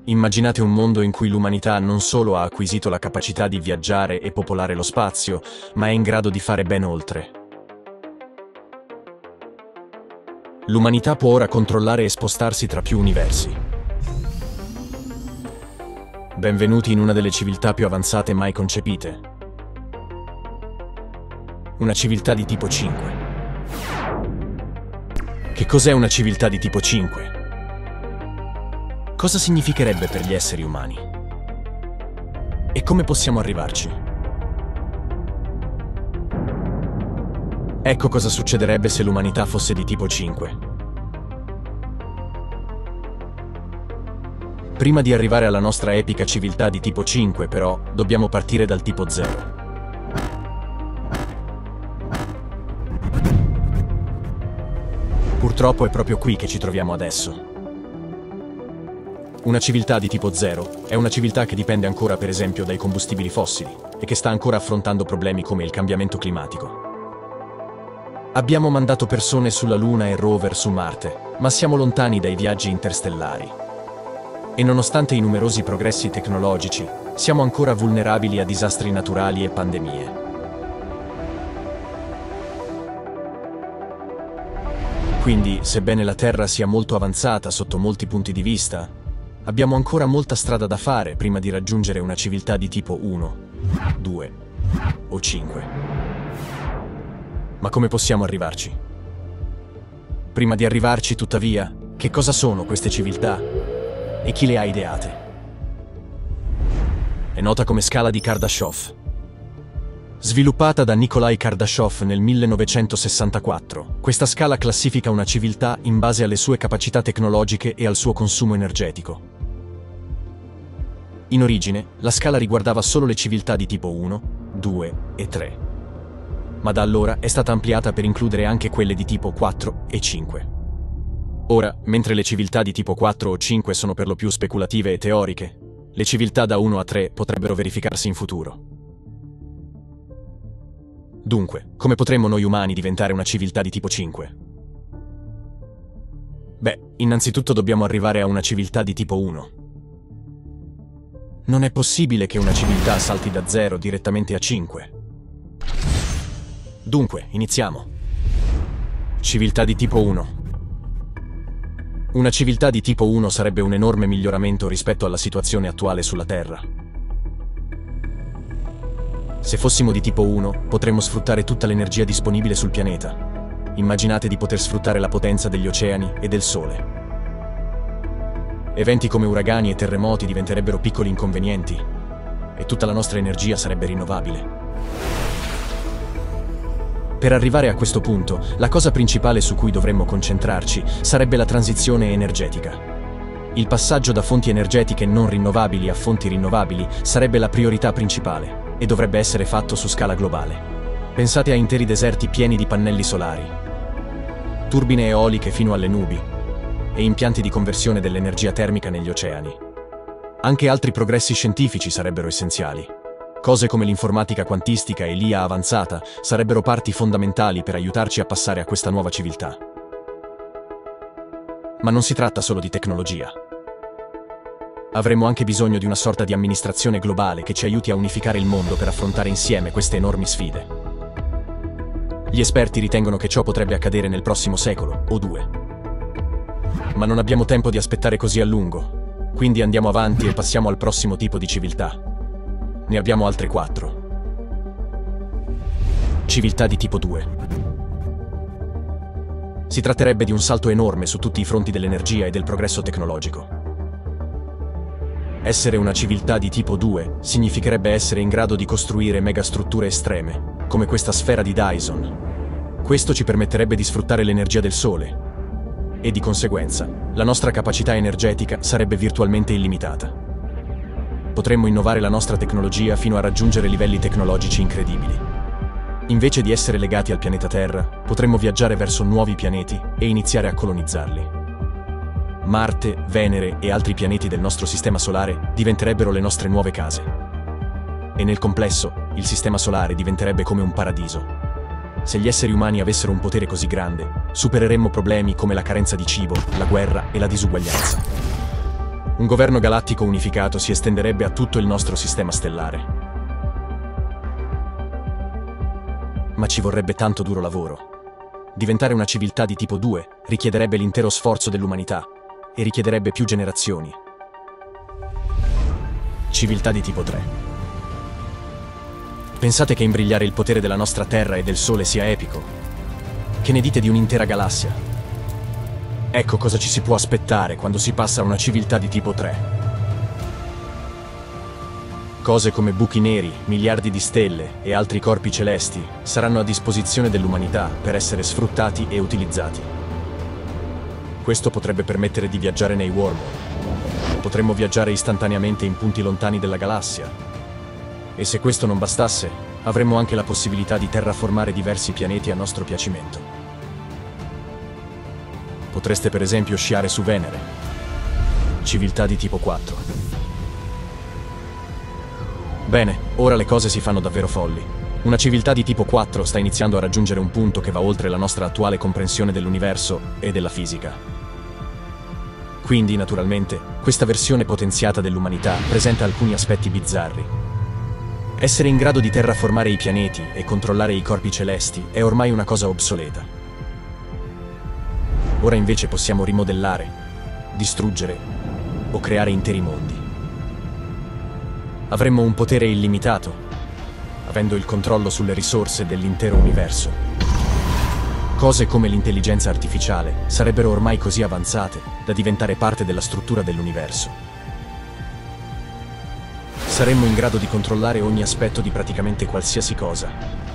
Immaginate un mondo in cui l'umanità non solo ha acquisito la capacità di viaggiare e popolare lo spazio, ma è in grado di fare ben oltre. L'umanità può ora controllare e spostarsi tra più universi. Benvenuti in una delle civiltà più avanzate mai concepite. Una civiltà di tipo 5. Che cos'è una civiltà di tipo 5? Cosa significherebbe per gli esseri umani? E come possiamo arrivarci? Ecco cosa succederebbe se l'umanità fosse di tipo 5. Prima di arrivare alla nostra epica civiltà di tipo 5, però, dobbiamo partire dal tipo 0. Purtroppo è proprio qui che ci troviamo adesso. Una civiltà di tipo 0 è una civiltà che dipende ancora, per esempio, dai combustibili fossili e che sta ancora affrontando problemi come il cambiamento climatico. Abbiamo mandato persone sulla Luna e rover su Marte, ma siamo lontani dai viaggi interstellari. E nonostante i numerosi progressi tecnologici, siamo ancora vulnerabili a disastri naturali e pandemie. Quindi, sebbene la Terra sia molto avanzata sotto molti punti di vista, abbiamo ancora molta strada da fare prima di raggiungere una civiltà di tipo 1, 2 o 5. Ma come possiamo arrivarci? Prima di arrivarci, tuttavia, che cosa sono queste civiltà e chi le ha ideate? È nota come scala di Kardashev. Sviluppata da Nikolai Kardashev nel 1964, questa scala classifica una civiltà in base alle sue capacità tecnologiche e al suo consumo energetico. In origine, la scala riguardava solo le civiltà di tipo 1, 2 e 3. Ma da allora è stata ampliata per includere anche quelle di tipo 4 e 5. Ora, mentre le civiltà di tipo 4 o 5 sono per lo più speculative e teoriche, le civiltà da 1 a 3 potrebbero verificarsi in futuro. Dunque, come potremmo noi umani diventare una civiltà di tipo 5? Beh, innanzitutto dobbiamo arrivare a una civiltà di tipo 1. Non è possibile che una civiltà salti da 0 direttamente a 5. Dunque, iniziamo. Civiltà di tipo 1. Una civiltà di tipo 1 sarebbe un enorme miglioramento rispetto alla situazione attuale sulla Terra. Se fossimo di tipo 1, potremmo sfruttare tutta l'energia disponibile sul pianeta. Immaginate di poter sfruttare la potenza degli oceani e del Sole. Eventi come uragani e terremoti diventerebbero piccoli inconvenienti e tutta la nostra energia sarebbe rinnovabile. Per arrivare a questo punto, la cosa principale su cui dovremmo concentrarci sarebbe la transizione energetica. Il passaggio da fonti energetiche non rinnovabili a fonti rinnovabili sarebbe la priorità principale e dovrebbe essere fatto su scala globale. Pensate a interi deserti pieni di pannelli solari, turbine eoliche fino alle nubi e impianti di conversione dell'energia termica negli oceani. Anche altri progressi scientifici sarebbero essenziali. Cose come l'informatica quantistica e l'IA avanzata sarebbero parti fondamentali per aiutarci a passare a questa nuova civiltà. Ma non si tratta solo di tecnologia. Avremo anche bisogno di una sorta di amministrazione globale che ci aiuti a unificare il mondo per affrontare insieme queste enormi sfide. Gli esperti ritengono che ciò potrebbe accadere nel prossimo secolo o 2. Ma non abbiamo tempo di aspettare così a lungo, quindi andiamo avanti e passiamo al prossimo tipo di civiltà. Ne abbiamo altre 4. Civiltà di tipo 2. Si tratterebbe di un salto enorme su tutti i fronti dell'energia e del progresso tecnologico. Essere una civiltà di tipo 2 significherebbe essere in grado di costruire megastrutture estreme, come questa sfera di Dyson. Questo ci permetterebbe di sfruttare l'energia del Sole e, di conseguenza, la nostra capacità energetica sarebbe virtualmente illimitata. Potremmo innovare la nostra tecnologia fino a raggiungere livelli tecnologici incredibili. Invece di essere legati al pianeta Terra, potremmo viaggiare verso nuovi pianeti e iniziare a colonizzarli. Marte, Venere e altri pianeti del nostro sistema solare diventerebbero le nostre nuove case. E nel complesso, il sistema solare diventerebbe come un paradiso. Se gli esseri umani avessero un potere così grande, supereremmo problemi come la carenza di cibo, la guerra e la disuguaglianza. Un governo galattico unificato si estenderebbe a tutto il nostro sistema stellare. Ma ci vorrebbe tanto duro lavoro. Diventare una civiltà di tipo 2 richiederebbe l'intero sforzo dell'umanità e richiederebbe più generazioni. Civiltà di tipo 3. Pensate che imbrigliare il potere della nostra Terra e del Sole sia epico? Che ne dite di un'intera galassia? Ecco cosa ci si può aspettare quando si passa a una civiltà di tipo 3. Cose come buchi neri, miliardi di stelle e altri corpi celesti saranno a disposizione dell'umanità per essere sfruttati e utilizzati. Questo potrebbe permettere di viaggiare nei wormhole. Potremmo viaggiare istantaneamente in punti lontani della galassia. E se questo non bastasse, avremmo anche la possibilità di terraformare diversi pianeti a nostro piacimento. Potreste per esempio sciare su Venere. Civiltà di tipo 4. Bene, ora le cose si fanno davvero folli. Una civiltà di tipo 4 sta iniziando a raggiungere un punto che va oltre la nostra attuale comprensione dell'universo e della fisica. Quindi, naturalmente, questa versione potenziata dell'umanità presenta alcuni aspetti bizzarri. Essere in grado di terraformare i pianeti e controllare i corpi celesti è ormai una cosa obsoleta. Ora invece possiamo rimodellare, distruggere o creare interi mondi. Avremmo un potere illimitato, avendo il controllo sulle risorse dell'intero universo. Cose come l'intelligenza artificiale sarebbero ormai così avanzate da diventare parte della struttura dell'universo. Saremmo in grado di controllare ogni aspetto di praticamente qualsiasi cosa.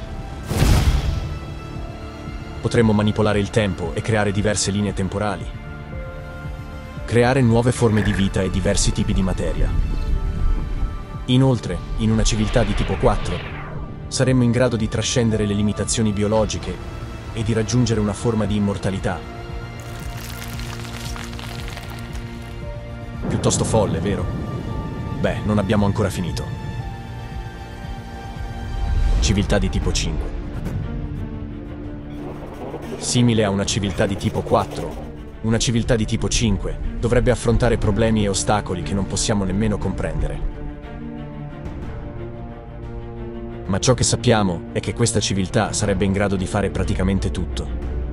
Potremmo manipolare il tempo e creare diverse linee temporali. Creare nuove forme di vita e diversi tipi di materia. Inoltre, in una civiltà di tipo 4, saremmo in grado di trascendere le limitazioni biologiche e di raggiungere una forma di immortalità. Piuttosto folle, vero? Beh, non abbiamo ancora finito. Civiltà di tipo 5. Simile a una civiltà di tipo 4, una civiltà di tipo 5 dovrebbe affrontare problemi e ostacoli che non possiamo nemmeno comprendere. Ma ciò che sappiamo è che questa civiltà sarebbe in grado di fare praticamente tutto.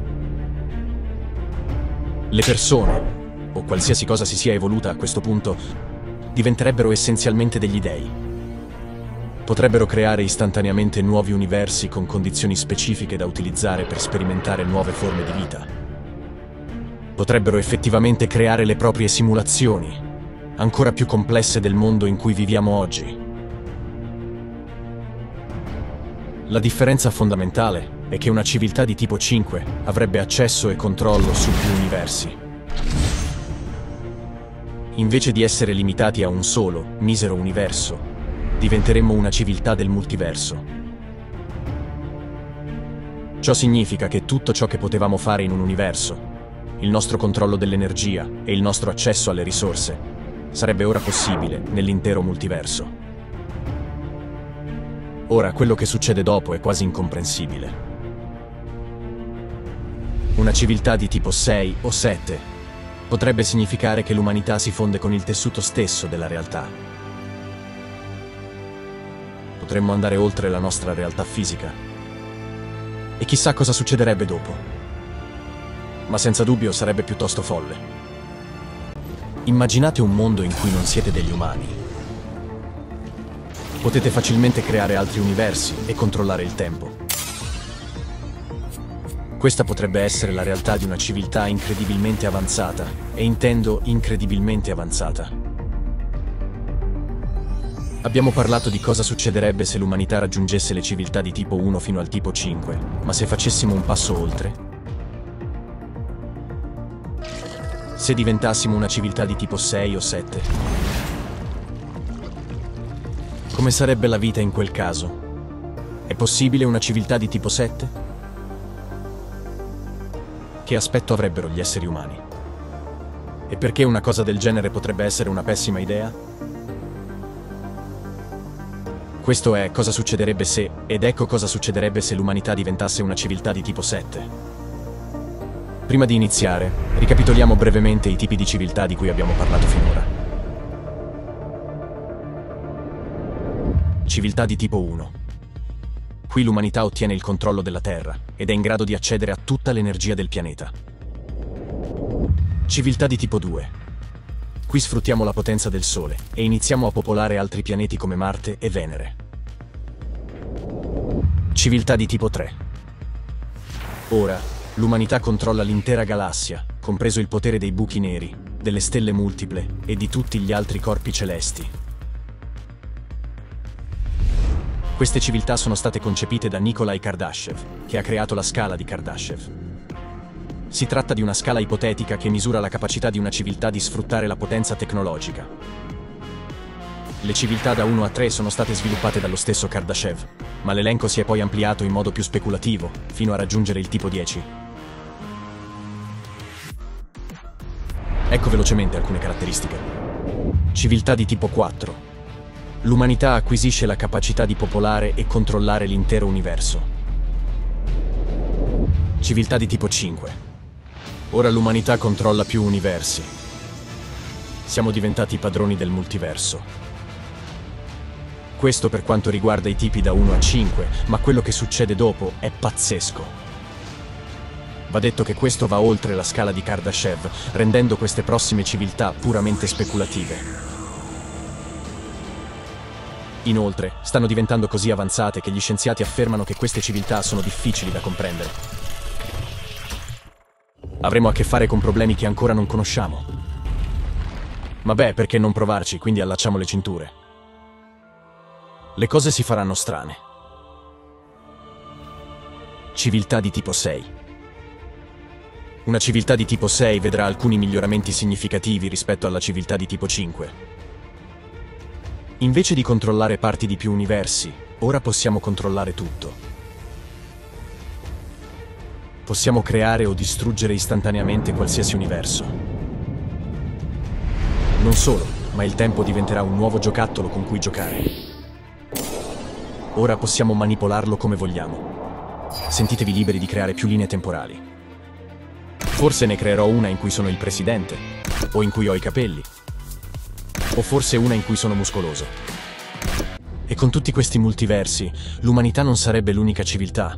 Le persone, o qualsiasi cosa si sia evoluta a questo punto, diventerebbero essenzialmente degli dei. Potrebbero creare istantaneamente nuovi universi con condizioni specifiche da utilizzare per sperimentare nuove forme di vita. Potrebbero effettivamente creare le proprie simulazioni, ancora più complesse del mondo in cui viviamo oggi. La differenza fondamentale è che una civiltà di tipo 5 avrebbe accesso e controllo su più universi. Invece di essere limitati a un solo, misero universo, diventeremmo una civiltà del multiverso. Ciò significa che tutto ciò che potevamo fare in un universo, il nostro controllo dell'energia e il nostro accesso alle risorse, sarebbe ora possibile nell'intero multiverso. Ora, quello che succede dopo è quasi incomprensibile. Una civiltà di tipo 6 o 7 potrebbe significare che l'umanità si fonde con il tessuto stesso della realtà. Potremmo andare oltre la nostra realtà fisica. E chissà cosa succederebbe dopo. Ma senza dubbio sarebbe piuttosto folle. Immaginate un mondo in cui non siete degli umani. Potete facilmente creare altri universi e controllare il tempo. Questa potrebbe essere la realtà di una civiltà incredibilmente avanzata, e intendo incredibilmente avanzata. Abbiamo parlato di cosa succederebbe se l'umanità raggiungesse le civiltà di tipo 1 fino al tipo 5, ma se facessimo un passo oltre? Se diventassimo una civiltà di tipo 6 o 7? Come sarebbe la vita in quel caso? È possibile una civiltà di tipo 7? Che aspetto avrebbero gli esseri umani? E perché una cosa del genere potrebbe essere una pessima idea? Questo è cosa succederebbe se, ed ecco cosa succederebbe se l'umanità diventasse una civiltà di tipo 7. Prima di iniziare, ricapitoliamo brevemente i tipi di civiltà di cui abbiamo parlato finora. Civiltà di tipo 1. Qui l'umanità ottiene il controllo della Terra ed è in grado di accedere a tutta l'energia del pianeta. Civiltà di tipo 2. Qui sfruttiamo la potenza del Sole e iniziamo a popolare altri pianeti come Marte e Venere. Civiltà di tipo 3. Ora, l'umanità controlla l'intera galassia, compreso il potere dei buchi neri, delle stelle multiple e di tutti gli altri corpi celesti. Queste civiltà sono state concepite da Nikolai Kardashev, che ha creato la scala di Kardashev. Si tratta di una scala ipotetica che misura la capacità di una civiltà di sfruttare la potenza tecnologica. Le civiltà da 1 a 3 sono state sviluppate dallo stesso Kardashev, ma l'elenco si è poi ampliato in modo più speculativo, fino a raggiungere il tipo 10. Ecco velocemente alcune caratteristiche. Civiltà di tipo 4. L'umanità acquisisce la capacità di popolare e controllare l'intero universo. Civiltà di tipo 5. Ora l'umanità controlla più universi. Siamo diventati padroni del multiverso. Questo per quanto riguarda i tipi da 1 a 5, ma quello che succede dopo è pazzesco. Va detto che questo va oltre la scala di Kardashev, rendendo queste prossime civiltà puramente speculative. Inoltre, stanno diventando così avanzate che gli scienziati affermano che queste civiltà sono difficili da comprendere. Avremo a che fare con problemi che ancora non conosciamo. Ma beh, perché non provarci, quindi allacciamo le cinture. Le cose si faranno strane. Civiltà di tipo 6. Una civiltà di tipo 6 vedrà alcuni miglioramenti significativi rispetto alla civiltà di tipo 5. Invece di controllare parti di più universi, ora possiamo controllare tutto. Possiamo creare o distruggere istantaneamente qualsiasi universo. Non solo, ma il tempo diventerà un nuovo giocattolo con cui giocare. Ora possiamo manipolarlo come vogliamo. Sentitevi liberi di creare più linee temporali. Forse ne creerò una in cui sono il presidente, o in cui ho i capelli, o forse una in cui sono muscoloso. E con tutti questi multiversi, l'umanità non sarebbe l'unica civiltà.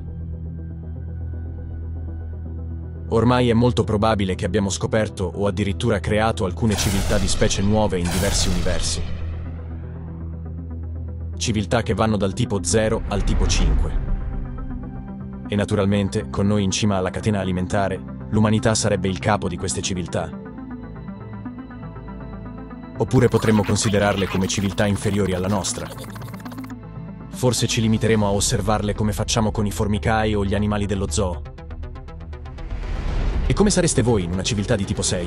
Ormai è molto probabile che abbiamo scoperto o addirittura creato alcune civiltà di specie nuove in diversi universi. Civiltà che vanno dal tipo 0 al tipo 5. E naturalmente, con noi in cima alla catena alimentare, l'umanità sarebbe il capo di queste civiltà. Oppure potremmo considerarle come civiltà inferiori alla nostra. Forse ci limiteremo a osservarle come facciamo con i formicai o gli animali dello zoo. E come sareste voi in una civiltà di tipo 6?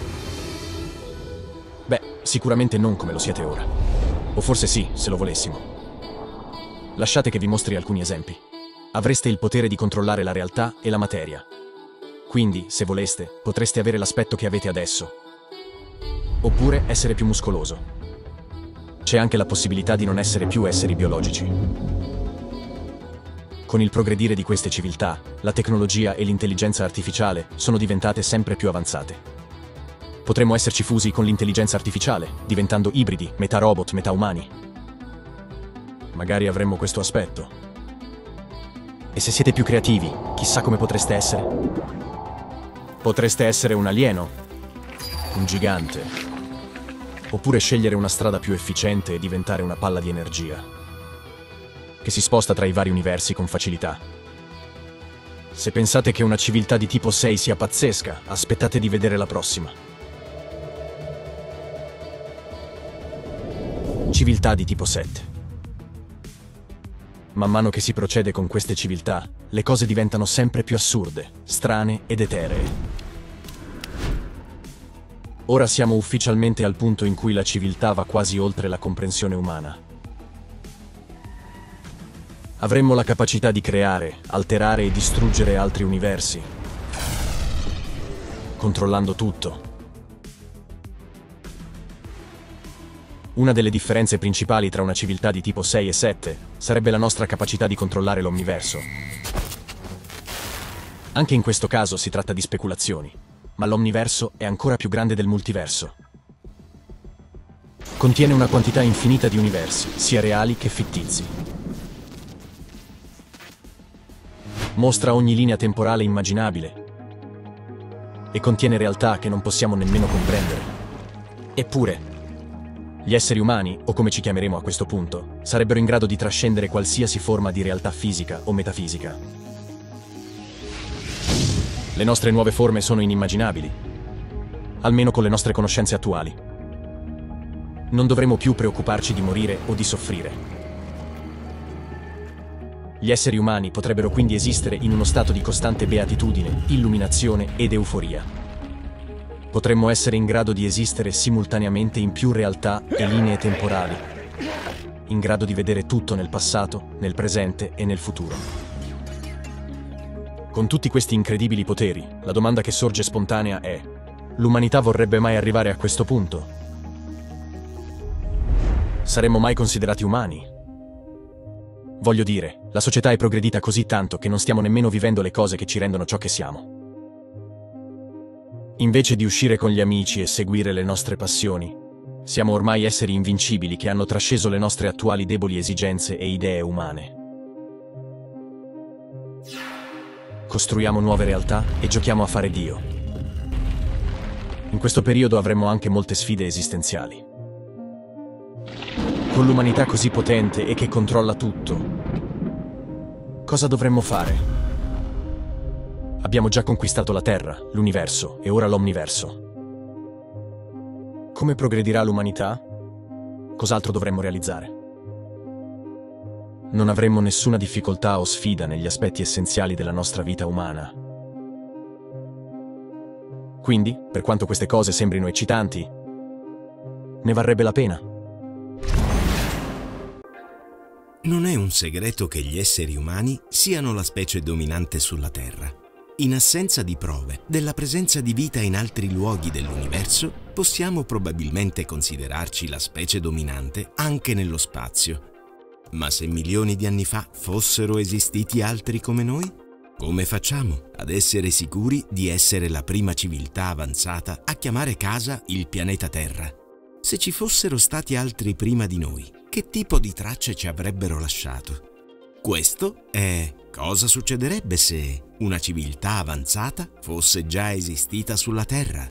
Beh, sicuramente non come lo siete ora. O forse sì, se lo volessimo. Lasciate che vi mostri alcuni esempi. Avreste il potere di controllare la realtà e la materia. Quindi, se voleste, potreste avere l'aspetto che avete adesso. Oppure essere più muscoloso. C'è anche la possibilità di non essere più esseri biologici. Con il progredire di queste civiltà, la tecnologia e l'intelligenza artificiale sono diventate sempre più avanzate. Potremmo esserci fusi con l'intelligenza artificiale, diventando ibridi, metà robot, metà umani. Magari avremmo questo aspetto. E se siete più creativi, chissà come potreste essere? Potreste essere un alieno, un gigante, oppure scegliere una strada più efficiente e diventare una palla di energia che si sposta tra i vari universi con facilità. Se pensate che una civiltà di tipo 6 sia pazzesca, aspettate di vedere la prossima. Civiltà di tipo 7. Man mano che si procede con queste civiltà, le cose diventano sempre più assurde, strane ed eteree. Ora siamo ufficialmente al punto in cui la civiltà va quasi oltre la comprensione umana. Avremmo la capacità di creare, alterare e distruggere altri universi, controllando tutto. Una delle differenze principali tra una civiltà di tipo 6 e 7 sarebbe la nostra capacità di controllare l'omniverso. Anche in questo caso si tratta di speculazioni, ma l'omniverso è ancora più grande del multiverso. Contiene una quantità infinita di universi, sia reali che fittizi. Mostra ogni linea temporale immaginabile e contiene realtà che non possiamo nemmeno comprendere. Eppure, gli esseri umani, o come ci chiameremo a questo punto, sarebbero in grado di trascendere qualsiasi forma di realtà fisica o metafisica. Le nostre nuove forme sono inimmaginabili, almeno con le nostre conoscenze attuali. Non dovremo più preoccuparci di morire o di soffrire. Gli esseri umani potrebbero quindi esistere in uno stato di costante beatitudine, illuminazione ed euforia. Potremmo essere in grado di esistere simultaneamente in più realtà e linee temporali, in grado di vedere tutto nel passato, nel presente e nel futuro. Con tutti questi incredibili poteri, la domanda che sorge spontanea è: l'umanità vorrebbe mai arrivare a questo punto? Saremmo mai considerati umani? Voglio dire, la società è progredita così tanto che non stiamo nemmeno vivendo le cose che ci rendono ciò che siamo. Invece di uscire con gli amici e seguire le nostre passioni, siamo ormai esseri invincibili che hanno trasceso le nostre attuali deboli esigenze e idee umane. Costruiamo nuove realtà e giochiamo a fare Dio. In questo periodo avremo anche molte sfide esistenziali. Con l'umanità così potente e che controlla tutto, cosa dovremmo fare? Abbiamo già conquistato la Terra, l'universo e ora l'omniverso. Come progredirà l'umanità? Cos'altro dovremmo realizzare? Non avremmo nessuna difficoltà o sfida negli aspetti essenziali della nostra vita umana. Quindi, per quanto queste cose sembrino eccitanti, ne varrebbe la pena. Non è un segreto che gli esseri umani siano la specie dominante sulla Terra. In assenza di prove della presenza di vita in altri luoghi dell'universo, possiamo probabilmente considerarci la specie dominante anche nello spazio. Ma se milioni di anni fa fossero esistiti altri come noi? Come facciamo ad essere sicuri di essere la prima civiltà avanzata a chiamare casa il pianeta Terra? Se ci fossero stati altri prima di noi, che tipo di tracce ci avrebbero lasciato? Questo è: cosa succederebbe se una civiltà avanzata fosse già esistita sulla Terra?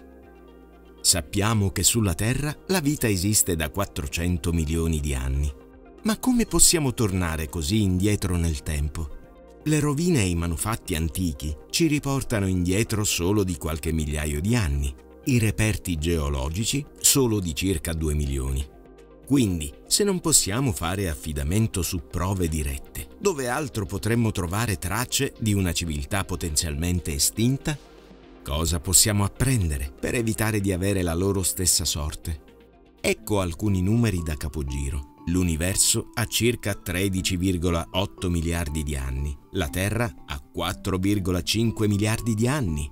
Sappiamo che sulla Terra la vita esiste da 400 milioni di anni. Ma come possiamo tornare così indietro nel tempo? Le rovine e i manufatti antichi ci riportano indietro solo di qualche migliaio di anni, i reperti geologici solo di circa 2 milioni. Quindi, se non possiamo fare affidamento su prove dirette, dove altro potremmo trovare tracce di una civiltà potenzialmente estinta? Cosa possiamo apprendere per evitare di avere la loro stessa sorte? Ecco alcuni numeri da capogiro. L'universo ha circa 13,8 miliardi di anni, la Terra ha 4,5 miliardi di anni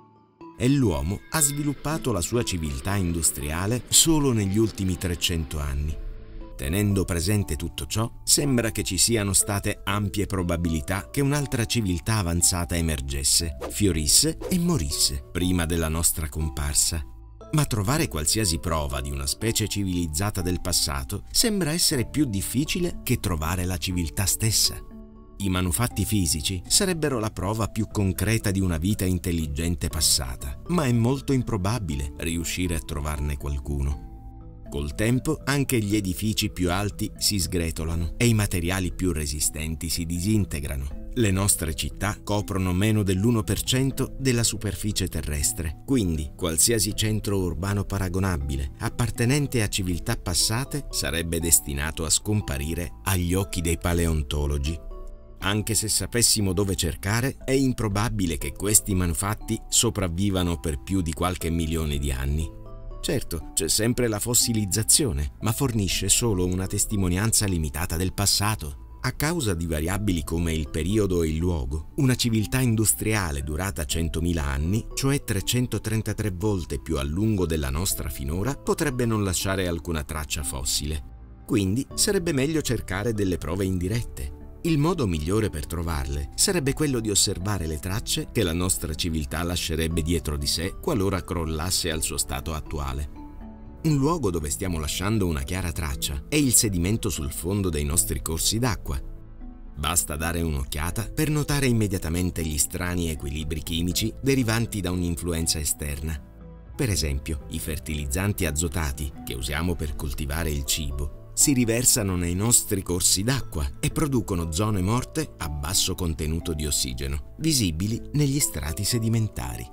e l'uomo ha sviluppato la sua civiltà industriale solo negli ultimi 300 anni. Tenendo presente tutto ciò, sembra che ci siano state ampie probabilità che un'altra civiltà avanzata emergesse, fiorisse e morisse prima della nostra comparsa. Ma trovare qualsiasi prova di una specie civilizzata del passato sembra essere più difficile che trovare la civiltà stessa. I manufatti fisici sarebbero la prova più concreta di una vita intelligente passata, ma è molto improbabile riuscire a trovarne qualcuno. Col tempo anche gli edifici più alti si sgretolano e i materiali più resistenti si disintegrano. Le nostre città coprono meno dell'1% della superficie terrestre, quindi qualsiasi centro urbano paragonabile, appartenente a civiltà passate, sarebbe destinato a scomparire agli occhi dei paleontologi. Anche se sapessimo dove cercare, è improbabile che questi manufatti sopravvivano per più di qualche milione di anni. Certo, c'è sempre la fossilizzazione, ma fornisce solo una testimonianza limitata del passato. A causa di variabili come il periodo e il luogo, una civiltà industriale durata 100.000 anni, cioè 333 volte più a lungo della nostra finora, potrebbe non lasciare alcuna traccia fossile. Quindi sarebbe meglio cercare delle prove indirette. Il modo migliore per trovarle sarebbe quello di osservare le tracce che la nostra civiltà lascerebbe dietro di sé qualora crollasse al suo stato attuale. Un luogo dove stiamo lasciando una chiara traccia è il sedimento sul fondo dei nostri corsi d'acqua. Basta dare un'occhiata per notare immediatamente gli strani equilibri chimici derivanti da un'influenza esterna. Per esempio, i fertilizzanti azotati che usiamo per coltivare il cibo si riversano nei nostri corsi d'acqua e producono zone morte a basso contenuto di ossigeno, visibili negli strati sedimentari.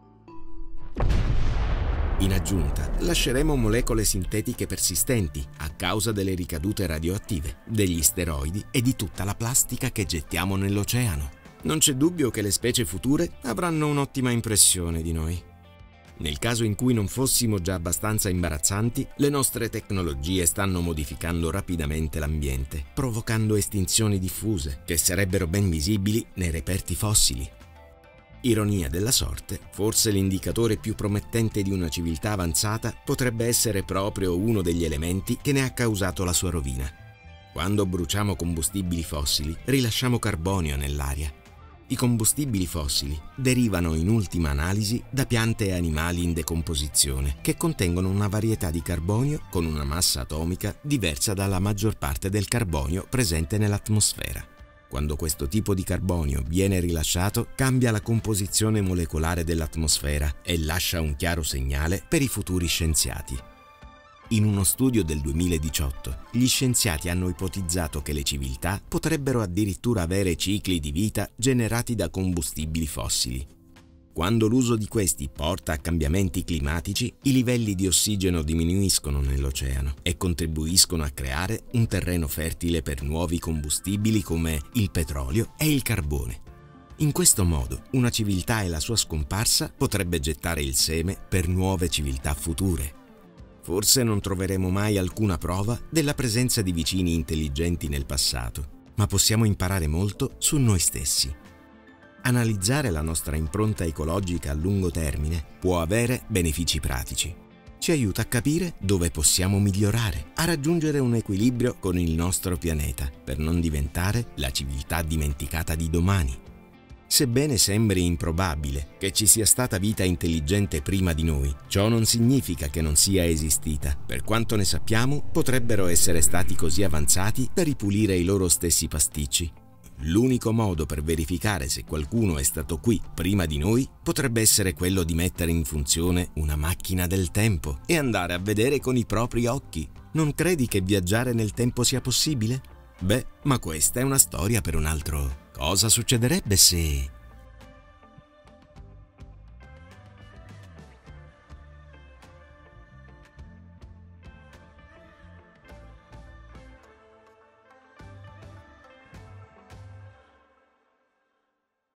In aggiunta, lasceremo molecole sintetiche persistenti a causa delle ricadute radioattive, degli steroidi e di tutta la plastica che gettiamo nell'oceano. Non c'è dubbio che le specie future avranno un'ottima impressione di noi. Nel caso in cui non fossimo già abbastanza imbarazzanti, le nostre tecnologie stanno modificando rapidamente l'ambiente, provocando estinzioni diffuse che sarebbero ben visibili nei reperti fossili. Ironia della sorte, forse l'indicatore più promettente di una civiltà avanzata potrebbe essere proprio uno degli elementi che ne ha causato la sua rovina. Quando bruciamo combustibili fossili, rilasciamo carbonio nell'aria. I combustibili fossili derivano in ultima analisi da piante e animali in decomposizione che contengono una varietà di carbonio con una massa atomica diversa dalla maggior parte del carbonio presente nell'atmosfera. Quando questo tipo di carbonio viene rilasciato, cambia la composizione molecolare dell'atmosfera e lascia un chiaro segnale per i futuri scienziati. In uno studio del 2018, gli scienziati hanno ipotizzato che le civiltà potrebbero addirittura avere cicli di vita generati da combustibili fossili. Quando l'uso di questi porta a cambiamenti climatici, i livelli di ossigeno diminuiscono nell'oceano e contribuiscono a creare un terreno fertile per nuovi combustibili come il petrolio e il carbone. In questo modo, una civiltà e la sua scomparsa potrebbe gettare il seme per nuove civiltà future. Forse non troveremo mai alcuna prova della presenza di vicini intelligenti nel passato, ma possiamo imparare molto su noi stessi. Analizzare la nostra impronta ecologica a lungo termine può avere benefici pratici. Ci aiuta a capire dove possiamo migliorare, a raggiungere un equilibrio con il nostro pianeta, per non diventare la civiltà dimenticata di domani. Sebbene sembri improbabile che ci sia stata vita intelligente prima di noi, ciò non significa che non sia esistita. Per quanto ne sappiamo, potrebbero essere stati così avanzati da ripulire i loro stessi pasticci. L'unico modo per verificare se qualcuno è stato qui prima di noi potrebbe essere quello di mettere in funzione una macchina del tempo e andare a vedere con i propri occhi. Non credi che viaggiare nel tempo sia possibile? Beh, ma questa è una storia per un altro. Cosa succederebbe se...